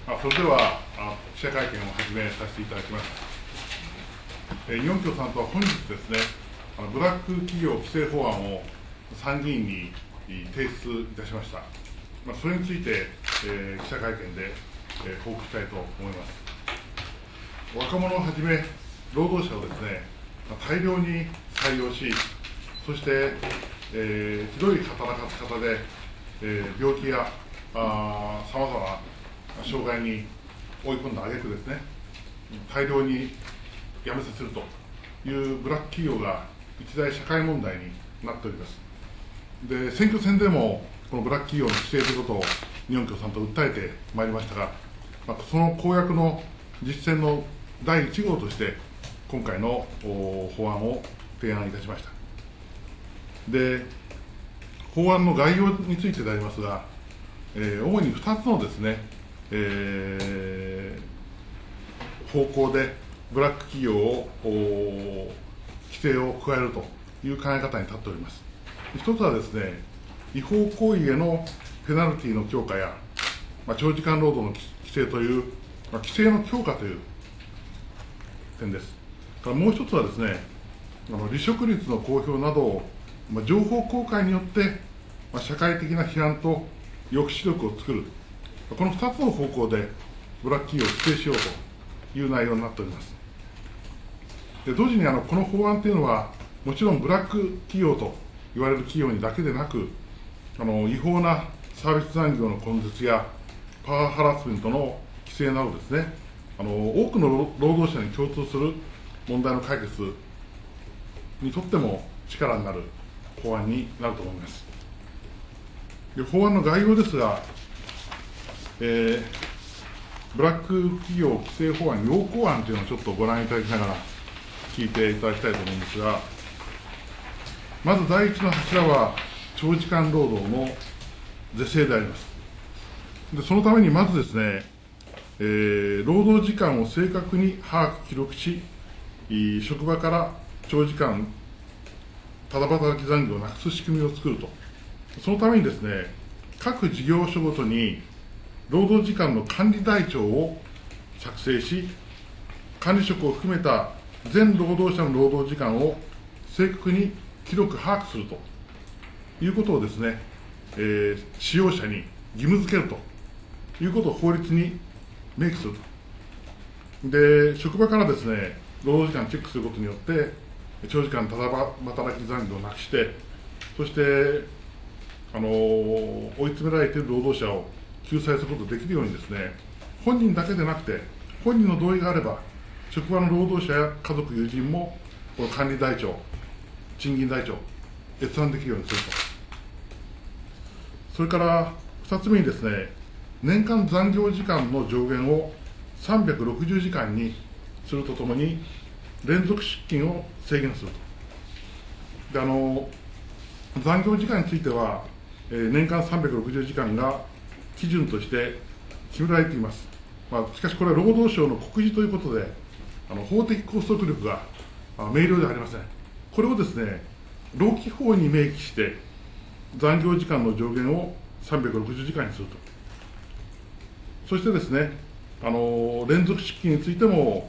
それでは記者会見を始めさせていただきます。日本共産党は本日ですね、ブラック企業規制法案を参議院に提出いたしました。それについて、記者会見で報告したいと思います。若者をはじめ、労働者をですね、大量に採用し、そして、ひどい働かせ方で、病気やさまざまな障害に追い込んだ挙句ですね、大量に辞めさせるというブラック企業が一大社会問題になっております。で、選挙戦でもこのブラック企業の規制ということを日本共産党訴えてまいりましたが、その公約の実践の第1号として今回の法案を提案いたしました。で、法案の概要についてでありますが、主に2つのですね、方向でブラック企業を規制を加えるという考え方に立っております。一つはですね、違法行為へのペナルティの強化や、長時間労働の規制という、規制の強化という点です。もう一つはですね、離職率の公表などを、情報公開によって、社会的な批判と抑止力を作る、この2つの方向でブラック企業を規制しようという内容になっております。で、同時にこの法案というのは、もちろんブラック企業と言われる企業にだけでなく、違法なサービス残業の根絶やパワーハラスメントの規制などですね、多くの労働者に共通する問題の解決にとっても力になる法案になると思います。で、法案の概要ですが、ブラック企業規制法案要項案というのをちょっとご覧いただきながら聞いていただきたいと思うんですが、まず第一の柱は長時間労働の是正であります。で、そのためにまずですね、労働時間を正確に把握、記録し、職場から長時間ただ働き残業をなくす仕組みを作ると。そのためにですね、各事業所ごとに労働時間の管理台帳を作成し、管理職を含めた全労働者の労働時間を正確に記録、把握するということをですね、使用者に義務付けるということを法律に明記すると。で、職場からですね、労働時間をチェックすることによって、長時間ただ働き残業をなくして、そして、追い詰められている労働者を救済することができるようにですね、本人だけでなくて、本人の同意があれば、職場の労働者や家族、友人も、この管理台帳、賃金台帳、閲覧できるようにすると。それから2つ目にですね、年間残業時間の上限を360時間にするとともに、連続出勤を制限すると。で、残業時間については、年間360時間が基準として決められています。しかしこれは労働省の告示ということで、法的拘束力が明瞭ではありません。これをですね、労基法に明記して、残業時間の上限を360時間にすると。そしてですね、連続出勤についても、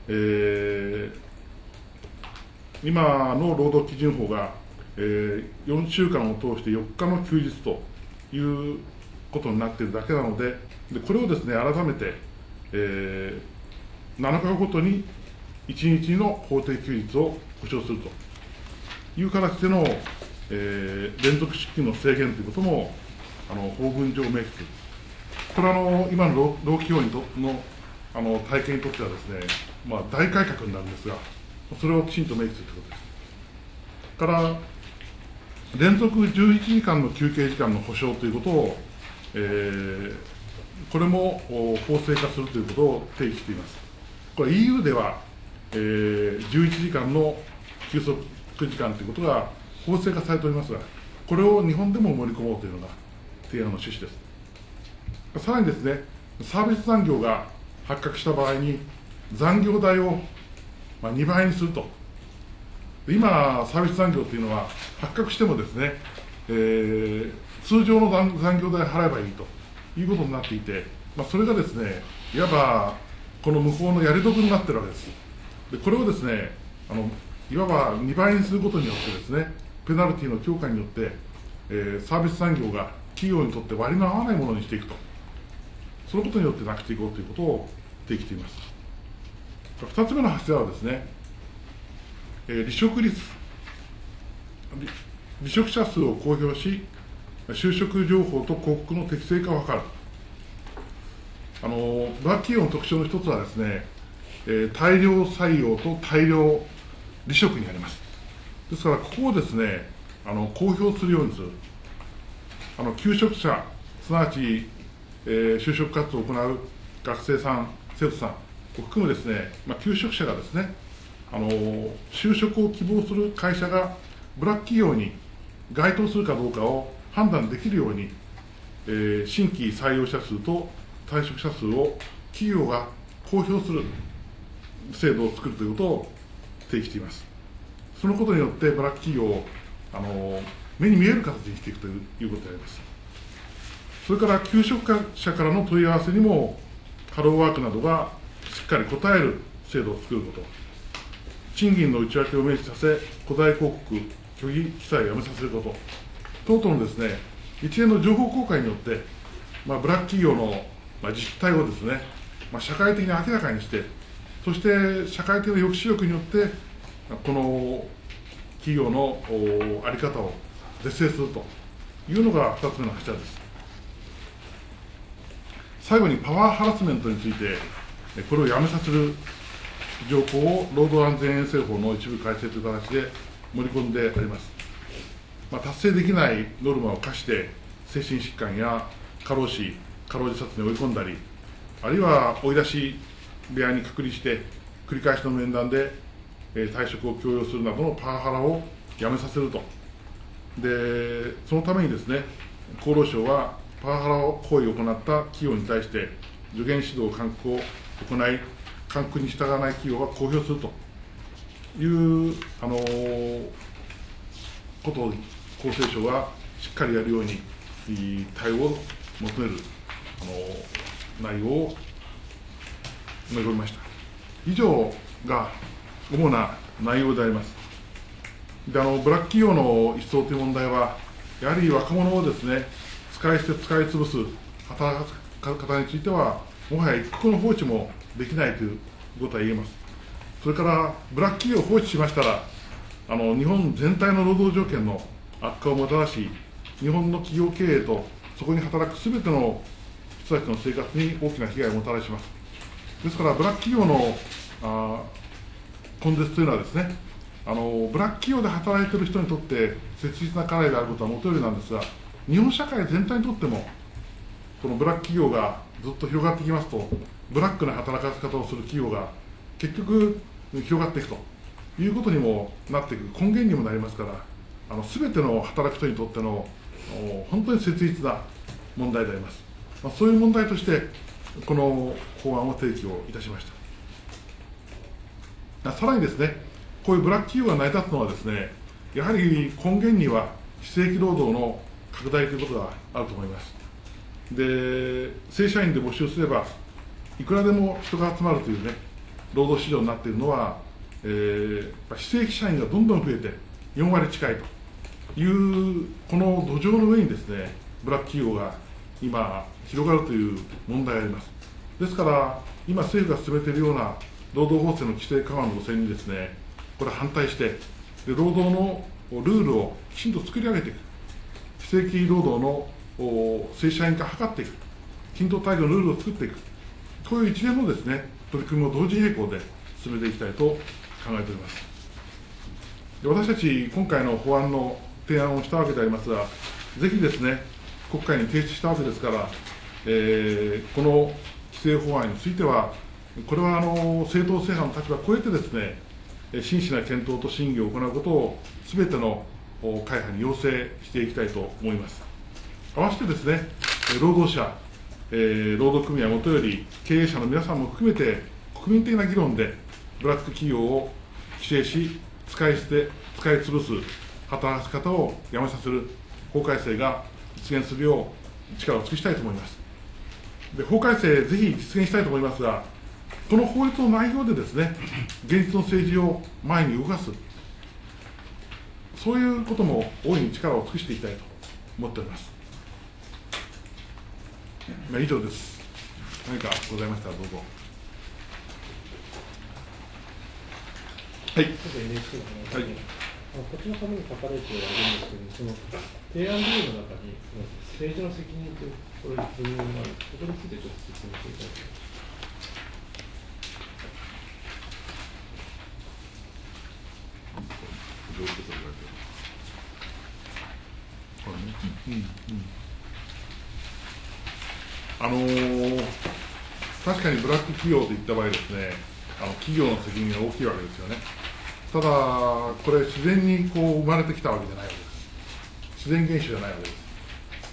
今の労働基準法が、4週間を通して4日の休日ということになっているだけなので、これをですね、改めて、7日ごとに1日の法定休日を保障するという形での、連続出勤の制限ということも、法文上明記する。これは今の労基法の体系にとってはですね、大改革になるんですが、それをきちんと明記するということです。から連続11時間の休憩時間の保障ということを、これも法制化するということを定義しています。これ EU では、11時間の休息時間ということが法制化されておりますが、これを日本でも盛り込もうというのが提案の趣旨です。さらにですね、サービス残業が発覚した場合に、残業代を2倍にすると。今、サービス残業というのは、発覚してもですね、通常の残業代を払えばいいということになっていて、それがですね、いわばこの無法のやり得になっているわけです。でこれをですね、いわば2倍にすることによってですね、ペナルティの強化によって、サービス産業が企業にとって割の合わないものにしていくと、そのことによってなくしていこうということを提起しています。2つ目の柱はですね、離職率、離職者数を公表し、就職情報と広告の適正化を図る。ブラック企業の特徴の一つはですね、大量採用と大量離職にあります。ですから、ここをですね、公表するようにする。求職者、すなわち、就職活動を行う学生さん、生徒さんを含むですね、求職者がですね、就職を希望する会社がブラック企業に該当するかどうかを判断できるように、新規採用者数と退職者数を企業が公表する制度を作るということを提起しています。そのことによって、ブラック企業を目に見える形にしていくということであります。それから、求職者からの問い合わせにも、ハローワークなどがしっかり答える制度を作ること、賃金の内訳を明示させ、古代広告、虚偽記載をやめさせること、等々のですね、一連の情報公開によって、ブラック企業の実態をですね、社会的に明らかにして、そして社会的な抑止力によって、この企業の在り方を是正するというのが2つ目の柱です。最後にパワーハラスメントについて、これをやめさせる条項を労働安全衛生法の一部改正という形で盛り込んであります。達成できないノルマを課して、精神疾患や過労死、過労自殺に追い込んだり、あるいは追い出し部屋に隔離して、繰り返しの面談で退職を強要するなどのパワハラをやめさせると。で、そのためにですね、厚労省はパワハラ行為を行った企業に対して、助言指導、勧告を行い、勧告に従わない企業は公表するということを厚生省はしっかりやるように対応を求める内容を述べました。以上が主な内容であります。でブラック企業の一層という問題は、やはり若者をですね、使い捨て、使い潰す働き方については、もはや一刻の放置もできないということは言えます。それから、ブラック企業を放置しましたら、日本全体の労働条件の悪化をもたらし、日本の企業経営とそこに働くすべての人たちの生活に大きな被害をもたらします。ですから、ブラック企業の根絶というのはですね、ブラック企業で働いている人にとって切実な課題であることはもとよりなんですが、日本社会全体にとっても、このブラック企業がずっと広がってきますと、ブラックな働かせ方をする企業が結局広がっていくということにもなっていく根源にもなりますから、すべての働く人にとっての本当に切実な問題であります。そういう問題として、この法案を提起をいたしました。さらにですね、こういうブラック企業が成り立つのはですね、やはり根源には非正規労働の拡大ということがあると思います。で、正社員で募集すれば、いくらでも人が集まるというね、労働市場になっているのは、非正規社員がどんどん増えて、4割近いという、この土壌の上にですね、ブラック企業が今、広がるという問題があります。ですから、今、政府が進めているような労働法制の規制緩和の路線にですね、これ反対して、労働のルールをきちんと作り上げていく、非正規労働の正社員化を図っていく、均等待遇のルールを作っていく、こういう一連のですね、取り組みを同時並行で進めていきたいと考えております。で、私たち、今回の法案の提案をしたわけでありますが、ぜひですね、国会に提出したわけですから、この規制法案については、これは正当性派の立場を超えてですね、真摯な検討と審議を行うことを、すべての会派に要請していきたいと思います。合わせてですね、労働者、労働組合もとより、経営者の皆さんも含めて、国民的な議論で、ブラック企業を規制し、使い捨て、使い潰す働き方をやめさせる法改正が実現するよう力を尽くしたいと思います。 で法改正、ぜひ実現したいと思いますが、この法律の内容でですね、現実の政治を前に動かす、そういうことも大いに力を尽くしていきたいと思っております。以上です。何かございましたらどうぞ。はい。 ちょっと NHK の話、はい、こっちの紙に書かれてはいるんですけど、その提案理由の中に、政治の責任というこれ部分がある、ここについてちょっと説明していただきます。 どういうことを言われてる？確かにブラック企業といった場合ですね、企業の責任が大きいわけですよね。ただ、これ、自然にこう生まれてきたわけじゃないわけです。自然現象じゃないわけです。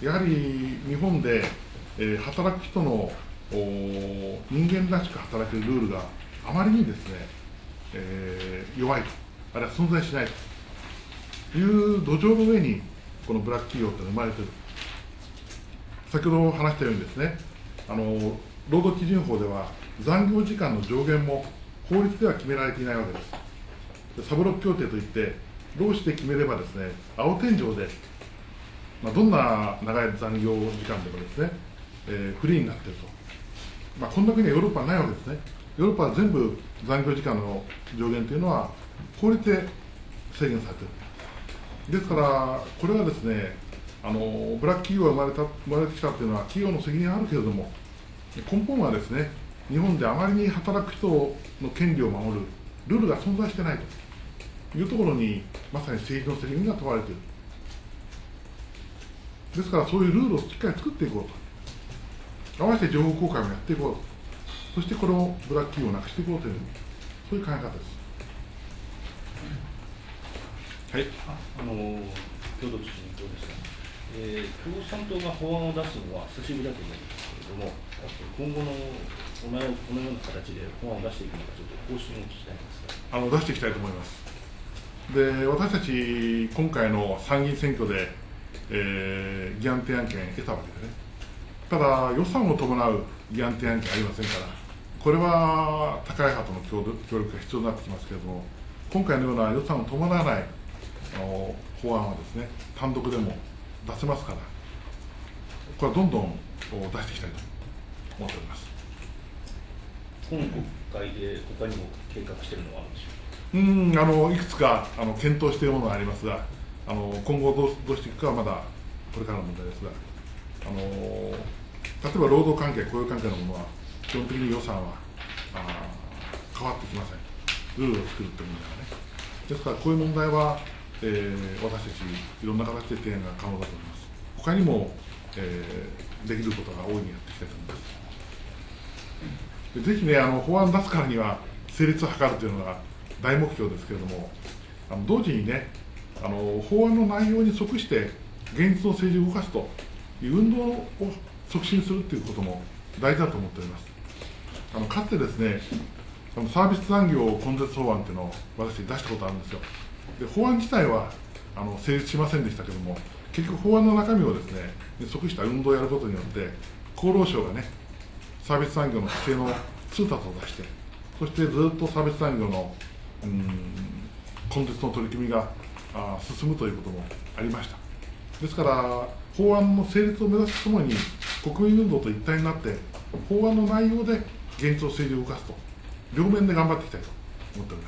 やはり日本で、働く人の人間らしく働けるルールがあまりにですね、弱いと、あるいは存在しないという土壌の上に、このブラック企業というのは生まれている。先ほど話したようにですね、労働基準法では残業時間の上限も法律では決められていないわけです。サブロック協定といって、労使で決めればですね、青天井で、どんな長い残業時間でもですね、フリーになっていると。こんな国はヨーロッパはないわけですね。ヨーロッパは全部残業時間の上限というのは法律で制限されている。ですから、これはですね、ブラック企業が生まれてきたというのは企業の責任があるけれども、根本はですね、日本であまりに働く人の権利を守るルールが存在していないというところに、まさに政治の責任が問われている。ですから、そういうルールをしっかり作っていこうと、合わせて情報公開もやっていこうと、そしてこのブラック企業をなくしていこうという、そういう考え方です。はい。 共同知事にどうですか。共産党が法案を出すのは久しぶりだと思うんですけれども、今後のこのような形で法案を出していくのか、ちょっと方針を聞きたいんですが。 出していきたいと思います。で、私たち、今回の参議院選挙で、議案提案権を得たわけでね、ただ、予算を伴う議案提案権ありませんから、これは高い派との協力が必要になってきますけれども、今回のような予算を伴わない法案はですね、単独でも出せますから、これはどんどん出していきたいと思っております。 今国会で他にも計画しているのはあるんでしょうか。 いくつか検討しているものがありますが、今後どうしていくかはまだこれからの問題ですが、例えば労働関係、雇用関係のものは、基本的に予算は変わってきません。ルールを作るという問題はね。ですから、こういう問題は、私たち、いろんな形で提案が可能だと思います。他にも、できることが大いにやっていきたいと思います。ぜひね、法案出すからには成立を図るというのが大目標ですけれども、同時にね、法案の内容に即して現実の政治を動かすという運動を促進するということも大事だと思っております。かつてですね、サービス残業根絶法案というのを私出したことあるんですよ。で、法案自体は成立しませんでしたけれども、結局法案の中身をですね、即した運動をやることによって、厚労省がね、サービス産業の規制の通達を出して、そしてずっとサービス産業の根絶の取り組みが進むということもありました。ですから、法案の成立を目指すとともに、国民運動と一体になって、法案の内容で現実の政治を動かすと、両面で頑張っていきたいと思っております。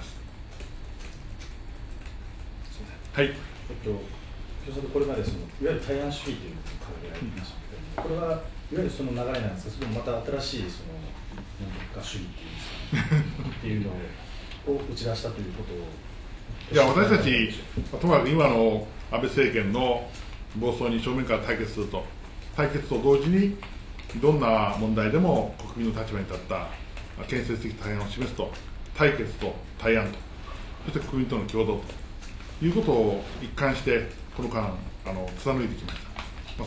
はい。 共産党、これまでいわゆる対案主義というのを掲げられていましたけど、これはいわゆるその流れなんですが、それもまた新しいなんとか主義っていうのを打ち出したということを。 いや、私たち、ともかく今の安倍政権の暴走に正面から対決すると、対決と同時に、どんな問題でも国民の立場に立った建設的対案を示すと、対決と対案と、そして国民との共同ということを一貫して、この間、貫いてきました。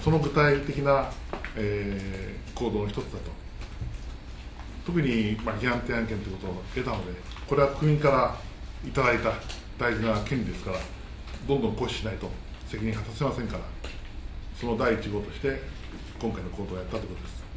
その具体的な、行動の一つだと。特に、議案提案権ということを得たので、これは国民からいただいた大事な権利ですから、どんどん行使しないと責任果たせませんから、その第一号として、今回の行動をやったということです。